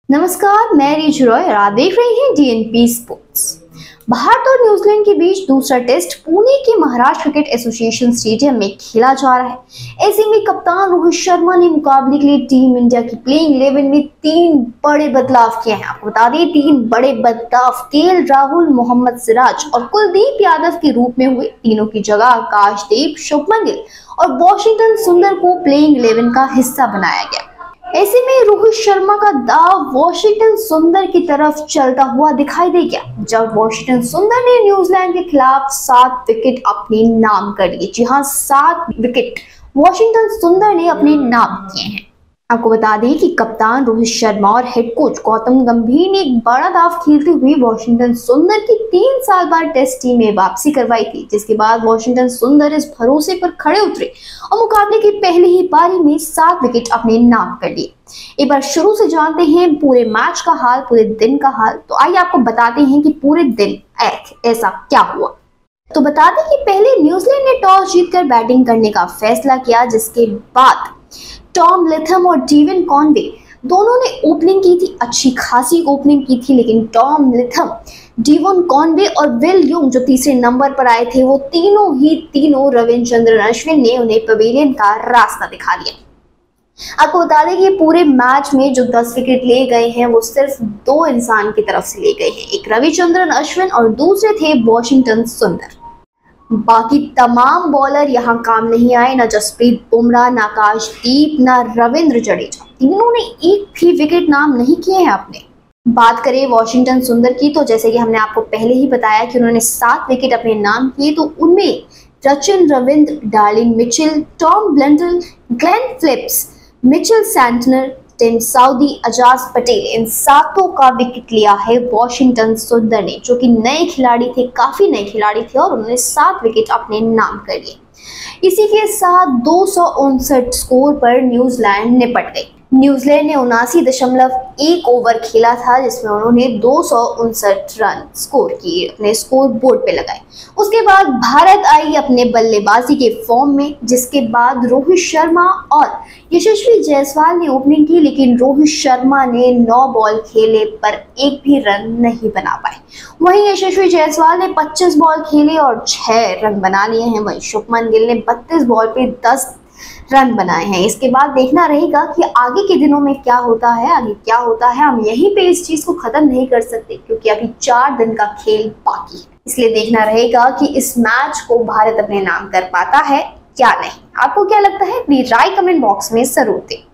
नमस्कार, मैं रिच रॉय और आप देख रहे हैं डीएनपी स्पोर्ट्स। भारत और न्यूजीलैंड के बीच दूसरा टेस्ट पुणे के महाराष्ट्र क्रिकेट एसोसिएशन स्टेडियम में खेला जा रहा है। ऐसे में कप्तान रोहित शर्मा ने मुकाबले के लिए टीम इंडिया की प्लेइंग 11 में 3 बड़े बदलाव किए हैं। आपको बता दें, 3 बड़े बदलाव केएल राहुल, मोहम्मद सिराज और कुलदीप यादव के रूप में हुए। तीनों की जगह आकाशदीप, शुभमन गिल और वॉशिंगटन सुंदर को प्लेइंग 11 का हिस्सा बनाया गया। ऐसे में रोहित शर्मा का दाव वॉशिंगटन सुंदर की तरफ चलता हुआ दिखाई दे गया, जब वॉशिंगटन सुंदर ने न्यूजीलैंड के खिलाफ 7 विकेट अपने नाम कर लिए। जी हां, 7 विकेट वॉशिंगटन सुंदर ने अपने नाम किए हैं। आपको बता दें कि कप्तान रोहित शर्मा और हेड कोच गौतम गंभीर ने एक बड़ा दाव खेलते हुए वॉशिंगटन सुंदर की 3 साल बाद टेस्ट टीम में वापसी करवाई थी, जिसके बाद वॉशिंगटन सुंदर इस भरोसे पर खड़े उतरे और मुकाबले की पहली ही पारी में 7 विकेट अपने नाम कर लिए। एक बार शुरू से जानते हैं पूरे मैच का हाल, पूरे दिन का हाल। तो आइए आपको बताते हैं कि पूरे दिन ऐसा क्या हुआ। तो बता दें कि पहले न्यूजीलैंड ने टॉस जीतकर बैटिंग करने का फैसला किया, जिसके बाद टॉम लैथम और डेविन कॉनवे दोनों ने ओपनिंग की थी। अच्छी खासी ओपनिंग की थी, लेकिन टॉम लैथम, डेविन कॉनवे और विल यूंग जो तीसरे नंबर पर आए थे, वो तीनों रविचंद्रन अश्विन ने उन्हें पवेलियन का रास्ता दिखा दिया। आपको बता दें कि पूरे मैच में जो 10 विकेट ले गए हैं वो सिर्फ 2 इंसान की तरफ से ले गए हैं, एक रविचंद्रन अश्विन और दूसरे थे वॉशिंगटन सुंदर। बाकी तमाम बॉलर यहां काम नहीं आए, ना जसप्रीत बुमराह, ना आकाशदीप, ना रविंद्र जडेजा, तीनों ने एक भी विकेट नाम नहीं किए हैं अपने। बात करें वॉशिंगटन सुंदर की, तो जैसे कि हमने आपको पहले ही बताया कि उन्होंने 7 विकेट अपने नाम किए, तो उनमें Sachin Ravindra, Daryl Mitchell, Tom Blundell, Glenn Phillips, Mitchell Santner, Tim Southee, Ajaz Patel, इन 7 का विकेट लिया है वॉशिंगटन सुंदर ने, जो कि नए खिलाड़ी थे, काफी नए खिलाड़ी थे, और उन्होंने 7 विकेट अपने नाम कर लिए। इसी के साथ 259 स्कोर पर न्यूजीलैंड निपट गई। न्यूजीलैंड ने 79.1 ओवर खेला था, जिसमें उन्होंने 259 रन स्कोर किए, अपने स्कोर बोर्ड पे लगाए। उसके बाद भारत आई अपने बल्लेबाजी के फॉर्म में, जिसके बाद रोहित शर्मा और यशस्वी जायसवाल ने ओपनिंग की, लेकिन रोहित शर्मा ने 9 बॉल खेले पर एक भी रन नहीं बना पाए। वहीं यशस्वी जायसवाल ने 25 बॉल खेले और 6 रन बना लिए हैं। वहीं शुभमन गिल ने 32 बॉल पे 10 रन बनाए हैं। इसके बाद देखना रहेगा कि आगे के दिनों में क्या होता है, हम यहीं पे इस चीज को खत्म नहीं कर सकते, क्योंकि अभी 4 दिन का खेल बाकी है। इसलिए देखना रहेगा कि इस मैच को भारत अपने नाम कर पाता है या नहीं। आपको क्या लगता है? अपनी राय कमेंट बॉक्स में जरूर दें।